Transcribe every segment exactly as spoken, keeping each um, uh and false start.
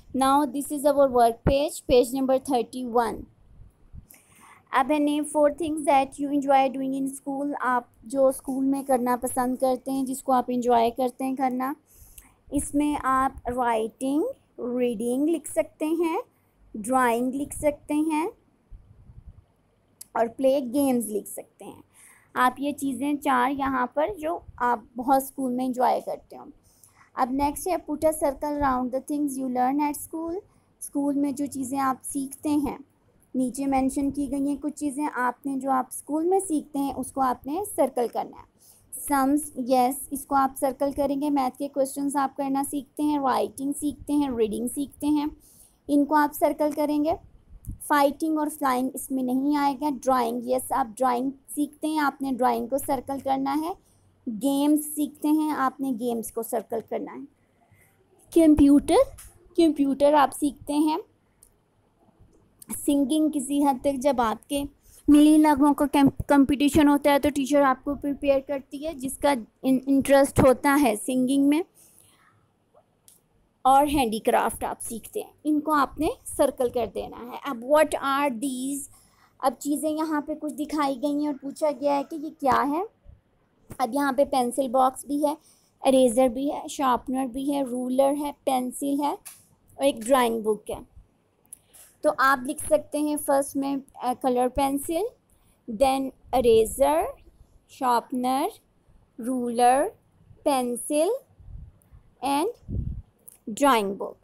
Now this is our work page, page number thirty one. अब है name four things that you enjoy doing in school. आप जो school में करना पसंद करते हैं, जिसको आप इंजॉय करते हैं करना. इसमें आप राइटिंग, रीडिंग लिख सकते हैं, ड्राइंग लिख सकते हैं और प्ले गेम्स लिख सकते हैं. आप ये चीज़ें चार यहाँ पर जो आप बहुत स्कूल में इंजॉय करते हो. अब नेक्स्ट है put a circle round the things you learn at school. School में जो चीज़ें आप सीखते हैं, नीचे मेंशन की गई हैं कुछ चीज़ें आपने जो आप स्कूल में सीखते हैं उसको आपने सर्कल करना है. सम्स, यस, इसको आप सर्कल करेंगे. मैथ के क्वेश्चंस आप करना सीखते हैं, राइटिंग सीखते हैं, रीडिंग सीखते हैं, इनको आप सर्कल करेंगे. फाइटिंग और फ्लाइंग इसमें नहीं आएगा. ड्राइंग, यस, आप ड्राइंग सीखते हैं, आपने ड्राइंग को सर्कल करना है. गेम्स सीखते हैं, आपने गेम्स को सर्कल करना है. कंप्यूटर, कंप्यूटर आप सीखते हैं. सिंगिंग किसी हद तक जब आपके मिली लगों का कंपटीशन होता है तो टीचर आपको प्रिपेयर करती है जिसका इंटरेस्ट होता है सिंगिंग में. और हैंडीक्राफ्ट आप सीखते हैं, इनको आपने सर्कल कर देना है. अब व्हाट आर दीज, अब चीज़ें यहाँ पे कुछ दिखाई गई हैं और पूछा गया है कि ये क्या है. अब यहाँ पे पेंसिल बॉक्स भी है, इरेज़र भी है, शार्पनर भी है, रूलर है, पेंसिल है और एक ड्राइंग बुक है. तो आप लिख सकते हैं फर्स्ट में colour pencil, then eraser, sharpener, ruler, pencil and drawing book.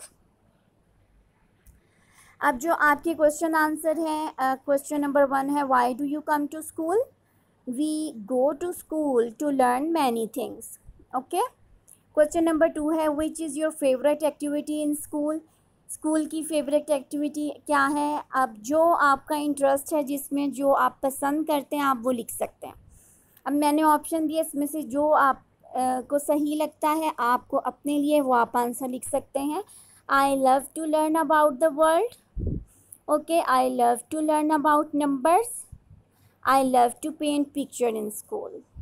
अब जो आपके क्वेश्चन आंसर हैं, क्वेश्चन नंबर वन है why do you come to school. We go to school to learn many things. Okay. Question number two है which is your favourite activity in school. School की favourite activity क्या है. अब जो आपका interest है, जिसमें जो आप पसंद करते हैं आप वो लिख सकते हैं. अब मैंने ऑप्शन दिया, इसमें से जो आप uh, को सही लगता है आपको अपने लिए वो आप आंसर लिख सकते हैं. I love to learn about the world. Okay. I love to learn about numbers. I love to paint picture in school.